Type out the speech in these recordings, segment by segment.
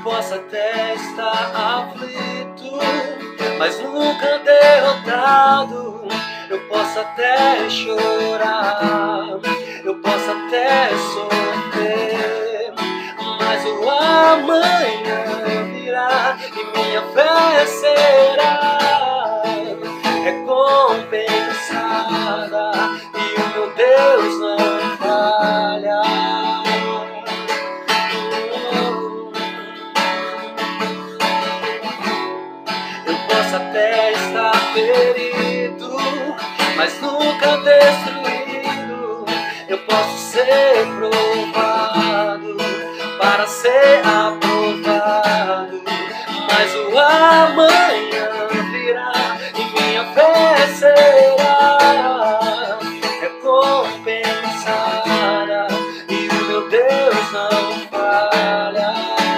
posso até estar aflito, mas nunca derrotado. Eu posso até chorar, eu posso até sofrer, mas o amanhã virá e minha fé será recompensada e o meu Deus não falha. Eu posso até estar ferido, mas nunca destruído. Eu posso ser provado para ser aprovado, mas o amanhã virá e minha fé será recompensada e o meu Deus não falha.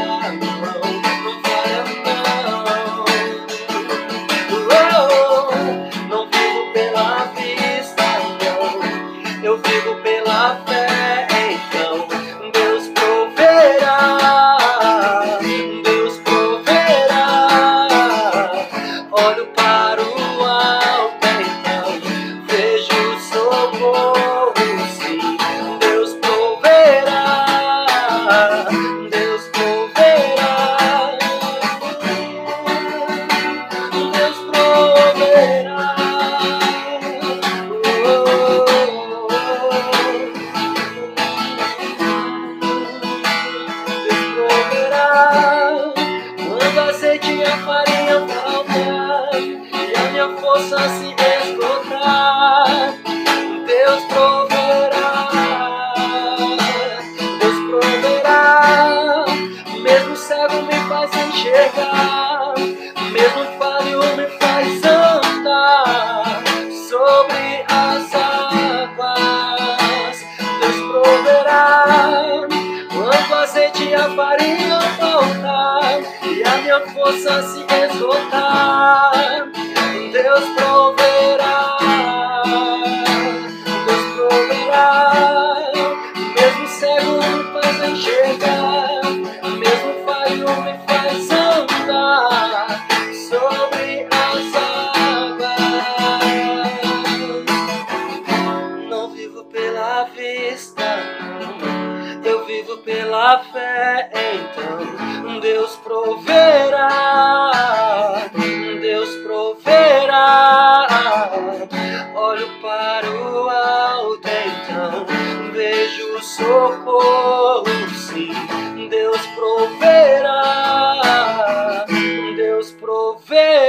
Não vivo pela vista, não, eu vivo pela fé. Então Deus proverá, Deus proverá. Olho para o alto, então vejo socorro, sim. Deus proverá, Deus proverá, Deus proverá. Quando azeite e a farinha faltar e a minha força se esgotar, Deus proverá, Deus proverá. Mesmo cego me faz enxergar, mesmo falho me faz andar sobre as águas. Deus proverá. Quando azeite e a farinha faltar e a minha força se esgotar, Deus proverá, Deus proverá. Mesmo cego me faz enxergar, mesmo falho me faz andar sobre as águas. Não vivo pela vista, eu vivo pela fé. Então Deus proverá, Deus proverá. Olho para o alto, então vejo socorro, sim. Deus proverá, Deus proverá.